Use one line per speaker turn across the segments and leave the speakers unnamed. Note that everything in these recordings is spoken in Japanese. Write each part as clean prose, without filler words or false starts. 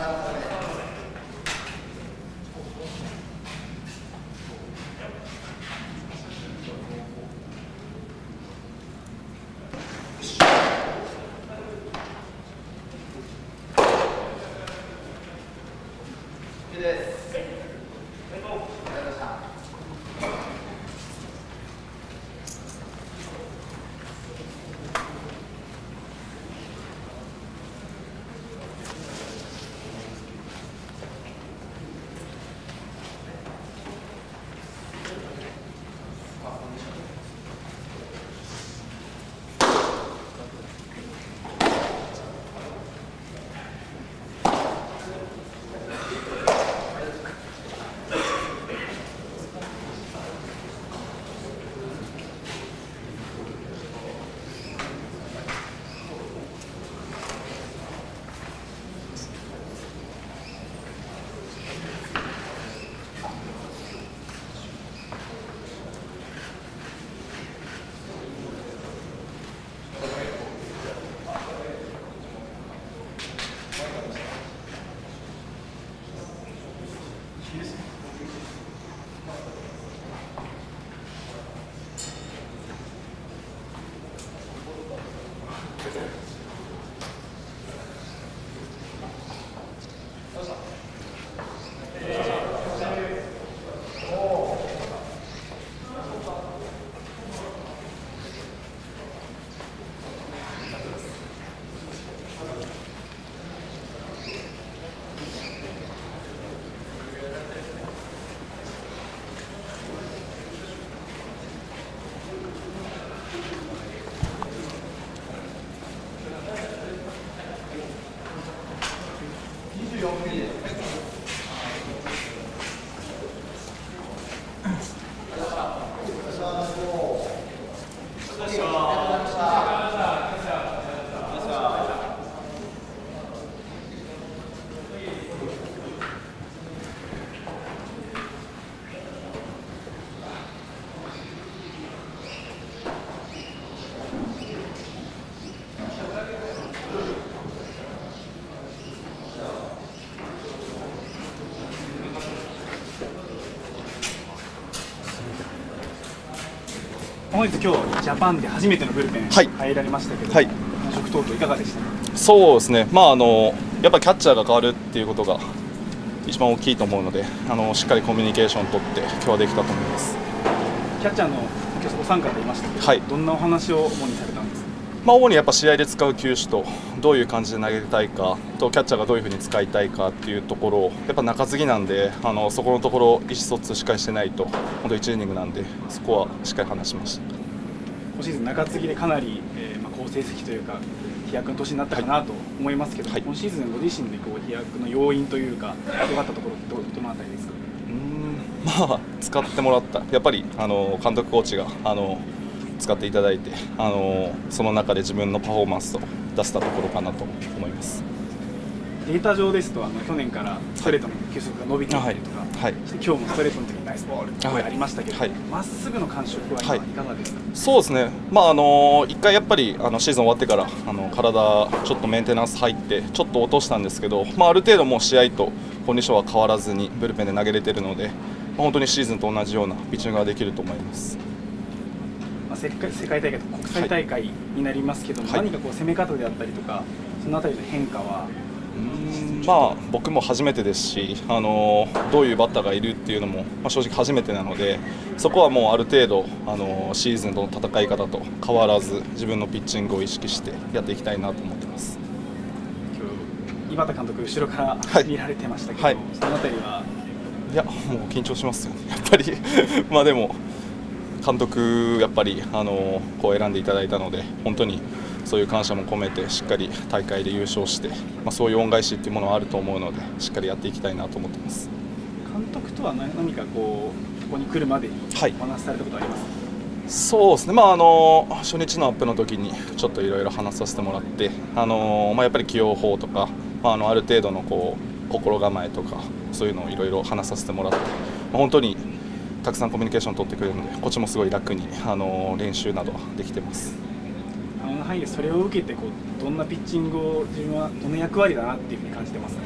本日今日ジャパンで初めてのブルペン入られましたけど、
はい、
感触等々いかがでしたか？
そうですね、やっぱキャッチャーが変わるっていうことが一番大きいと思うので、しっかりコミュニケーションを取って今日はできたと思います。
キャッチャーのお三方いましたけど、
はい、
どんなお話を主にされたんですか？
主にやっぱ試合で使う球種とどういう感じで投げたいかとキャッチャーがどういうふうに使いたいかっていうところをやっぱ中継ぎなんでそこのところ意思疎通しっかりしてないと本当1イニングなんでそこはしっかり話しました。
今シーズン中継ぎでかなり、好成績というか飛躍の年になったかなと思いますけど、はい、今シーズンご自身で飛躍の要因というか良かったところってどのあたりですか？
使ってもらったやっぱり監督コーチが使っていただいてその中で自分のパフォーマンスを出せたところかなと思います。
データ上ですと去年からストレートの球速が伸びていたりとか、はい、今日もストレートの時にナイスボールって声ありましたけど、まっすぐの感触はいかがですか？
そうですね、1回やっぱりシーズン終わってから体ちょっとメンテナンス入ってちょっと落としたんですけど、ある程度もう試合とコンディションは変わらずにブルペンで投げれているので、本当にシーズンと同じようなピッチングができると思います。
世界大会と国際大会になりますけども、何か攻め方であったりとかそのあたりの変化は？
僕も初めてですし、どういうバッターがいるっていうのも、正直初めてなので、そこはもうある程度シーズンの戦い方と変わらず自分のピッチングを意識してやっていきたいなと思ってます。
今日井端監督後ろから見られてましたけど、そのあたりは？
いや、もう緊張しますよね、やっぱりでも監督やっぱりこう選んでいただいたので本当にそういう感謝も込めてしっかり大会で優勝して、そういう恩返しっていうものはあると思うのでしっかりやっていきたいなと思ってます。
監督とは何かここに来るまでにお話しされたことはありますか？
そうですね、初日のアップの時にちょっといろいろ話させてもらって、やっぱり起用法とか、ある程度の心構えとかそういうのをいろいろ話させてもらって、本当にたくさんコミュニケーションを取ってくれるのでこっちもすごい楽に練習などはできてます。
それを受けてどんなピッチングを自分はどの役割だなっていうふうに感じてますか？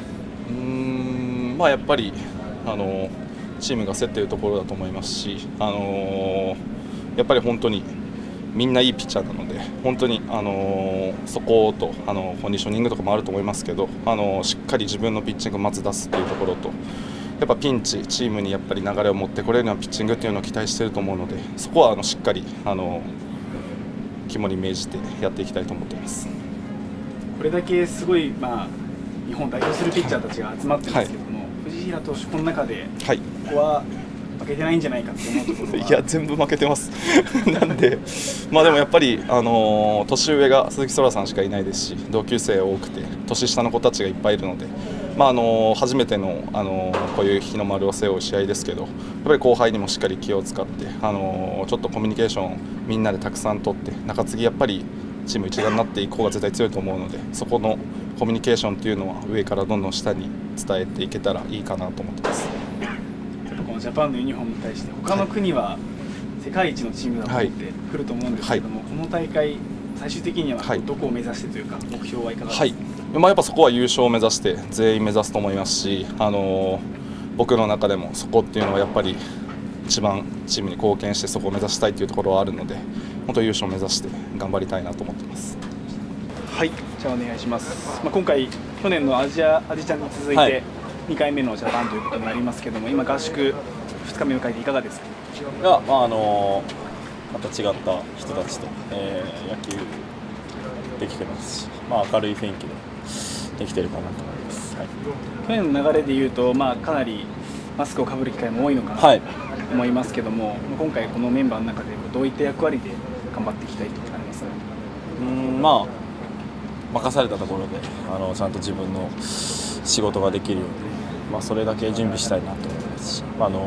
まあ、やっぱりチームが競っているところだと思いますし、やっぱり本当にみんないいピッチャーなので、本当に、そことコンディショニングとかもあると思いますけど、しっかり自分のピッチングをまず出すというところと、やっぱピンチ、チームにやっぱり流れを持ってこれるようなピッチングっていうのを期待していると思うので、そこはしっかり肝に銘じてやっていきたいと思っています。
これだけすごい、日本を代表するピッチャーたちが集まってるんですけども、藤平投手、この中で、ここは負けてないんじゃないかって思うところは。
いや、全部負けてますなんで、でもやっぱり、年上が鈴木空さんしかいないですし、同級生多くて、年下の子たちがいっぱいいるので、初めての、こういう日の丸を背負う試合ですけど、やっぱり後輩にもしっかり気を使って、ちょっとコミュニケーションみんなでたくさん取って、中継ぎやっぱりチーム一丸になっていこうが絶対強いと思うので、そこのコミュニケーションっていうのは上からどんどん下に伝えていけたらいいかなと思ってます。
このジャパンのユニフォームに対して他の国は世界一のチームだと思ってくると思うんですけども、この大会最終的にはどこを目指してというか、目標はいかがですか？
やっぱそこは優勝を目指して全員目指すと思いますし、僕の中でもそこっていうのはやっぱり一番チームに貢献してそこを目指したいというところはあるので、本当優勝を目指して頑張りたいなと思ってます。
はい、じゃあお願いします。今回去年のアジチャンに続いて2回目のジャパンということになりますけども、今合宿2日目を迎えていかがですか？
いや、また違った人たちと、野球できてますし、明るい雰囲気でできてるかなと思います。
去年の流れでいうと、かなりマスクをかぶる機会も多いのかなと思いますけども、今回このメンバーの中でどういった役割で頑張っていきたいとありますか？
任されたところでちゃんと自分の仕事ができるように、それだけ準備したいなと思いますし、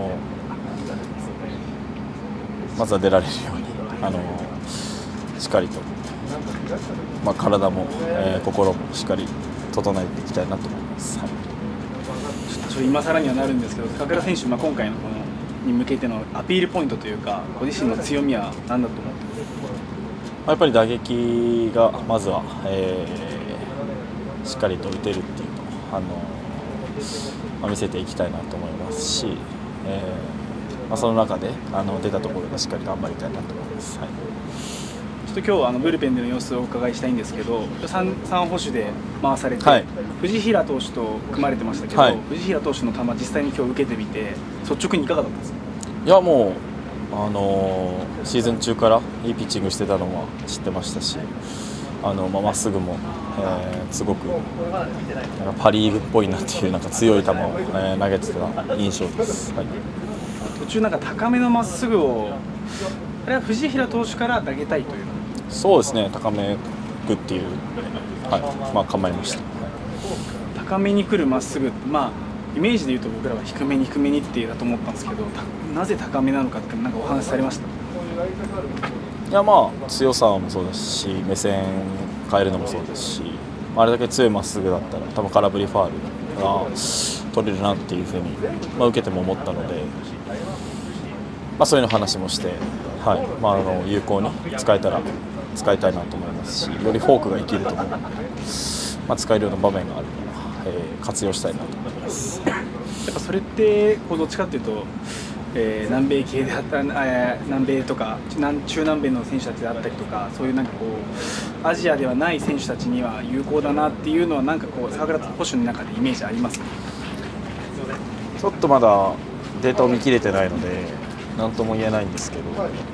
まずは出られるようにしっかりと、体も、心もしっかり整えていきたいなと思います。
今更にはなるんですけど、高倉選手、今回のこのに向けてのアピールポイントというか、ご自身の強みは何だと思ってますか？
やっぱり打撃がまずは、しっかりと打てるっていうのを見せていきたいなと思いますし、その中で出たところでしっかり頑張りたいなと思います。
ちょっと今日ブルペンでの様子をお伺いしたいんですけど、3捕手で回されて、藤平投手と組まれてましたけど、藤平投手の球、実際に今日受けてみて、率直にいかがだったんですか？
いや、もうシーズン中からいいピッチングしてたのは知ってましたし、まっすぐも、すごくパ・リーグっぽいなっていう強い球を、投げてた印象です。
途中高めのまっすぐを、あれは藤平投手から投げたいという？
そうですね、高めくっていう、構えました。
高めに来るまっすぐ、イメージでいうと僕らは低めにってだと思ったんですけど、なぜ高めなのかってお話しされました？
いや、強さもそうですし、目線変えるのもそうですし、あれだけ強いまっすぐだったら多分空振りファールが取れるなっていうふうに、受けても思ったので、そういうの話もして、有効に使いたいなと思いますし、よりフォークが生きると思うので、使えるような場面があるから、活用したいなと思います。
やっぱそれってどっちかっていうと、南米系であった南米とか中南米の選手たちであったりとか、そういうアジアではない選手たちには有効だなっていうのは坂倉捕手の中でイメージありますか？
ちょっとまだデータを見切れてないので何とも言えないんですけど、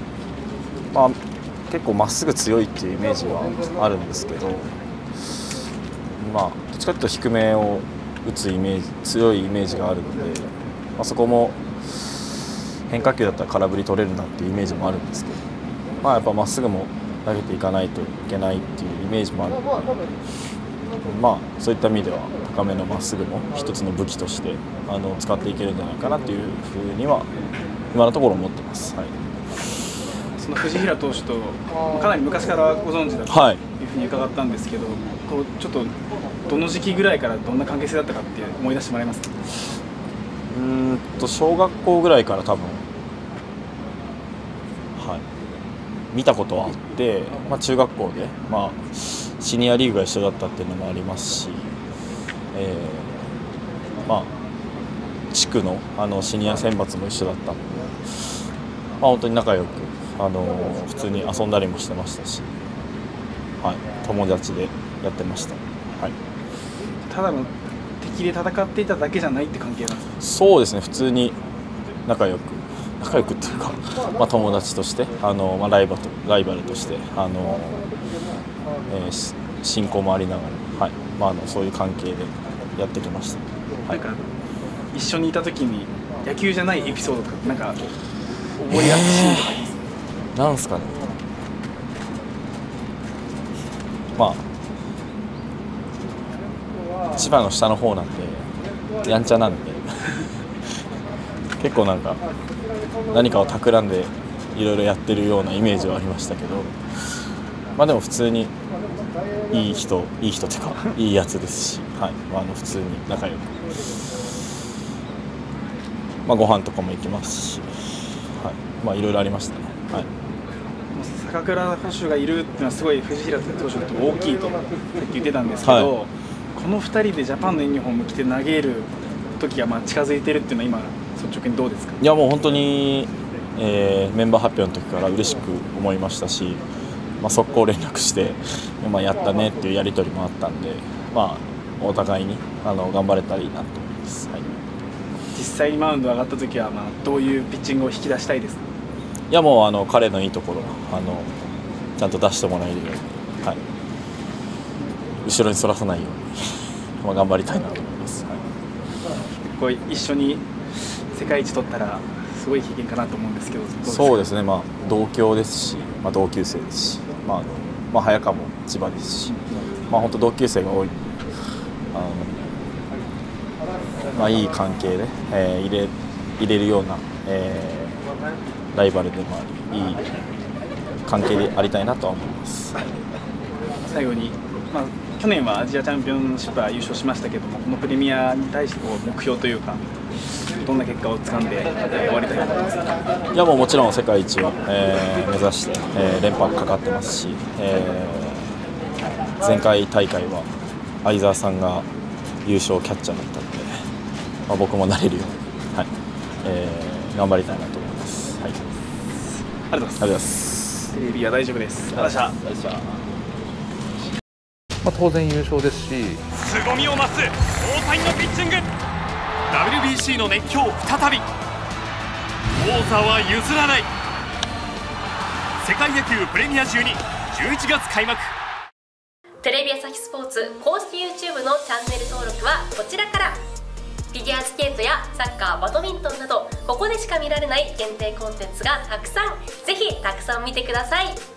結構まっすぐ強いっていうイメージはあるんですけど、どっちかというと低めを打つイメージ、強いイメージがあるので、そこも変化球だったら空振り取れるなっていうイメージもあるんですけど、やっぱまっすぐも投げていかないといけないっていうイメージもあるので、そういった意味では高めのまっすぐも一つの武器として使っていけるんじゃないかなというふうには今のところ思ってます。
その藤平投手とかなり昔からご存知だというふうに伺ったんですけど、ちょっとどの時期ぐらいからどんな関係性だったかって思い出してもらえますか？
小学校ぐらいから多分、見たことはあって、中学校で、シニアリーグが一緒だったっていうのもありますし、 地区のシニア選抜も一緒だったので、本当に仲良く普通に遊んだりもしてましたし、友達でやってました。
ただの敵で戦っていただけじゃないって関係なんですか？
そうですね、普通に仲良くっていうか、友達として、ライバルとして、親交もありながら、そういう関係でやってきました。
なんか一緒にいた時に野球じゃないエピソードとかなんか覚えやすいシーンとかあります？
なんすかね。千葉の下の方なんでやんちゃなんで結構なんか何かを企んでいろいろやってるようなイメージはありましたけど、でも普通にいい人っていうかいいやつですし、普通に仲良く、ご飯とかも行きますし、いろいろありましたね。
坂倉捕手がいるっていうのはすごい藤平投手にとって大きいとさっき言ってたんですけど、この2人でジャパンのユニフォーム着て投げる時が近づいてるっていうのは今率直にどうですか？
いやもう本当に、メンバー発表の時から嬉しく思いましたし、速攻連絡してやったねっていうやり取りもあったんで、お互いに頑張れたらいいなと思います。
実際にマウンド上がった時はどういうピッチングを引き出したいですか？
いやもう彼のいいところちゃんと出してもらえるように、後ろにそらさないように頑張りたいなと思います。
一緒に世界一取ったらすごい経験かなと思うんですけど、
そうですね、同郷ですし、同級生ですし、早川も千葉ですし、本当同級生が多い、いい関係で、入れるような、ライバルでもあり、いい関係でありたいなとは思います。
最後に、去年はアジアチャンピオンシップは優勝しましたけども、このプレミアに対して目標というか、どんな結果をつかんで、終わりたいと思いますか？
いやもちろん世界一を、目指して、連覇かかってますし、前回大会は相澤さんが優勝キャッチャーだったので、僕もなれるように、頑張りたいなと思います。
ありがとうございます。テレビは大丈夫です。ありがとうございました。
当然優勝ですし、
凄みを増す大谷のピッチング。 WBC の熱狂再び。王座は譲らない。世界野球プレミア12、11月開幕。
テレビ朝日スポーツ公式 YouTube のチャンネル登録はこちらから。フィギュアスケートやサッカー、バドミントンなどここでしか見られない限定コンテンツがたくさん。ぜひたくさん見てください。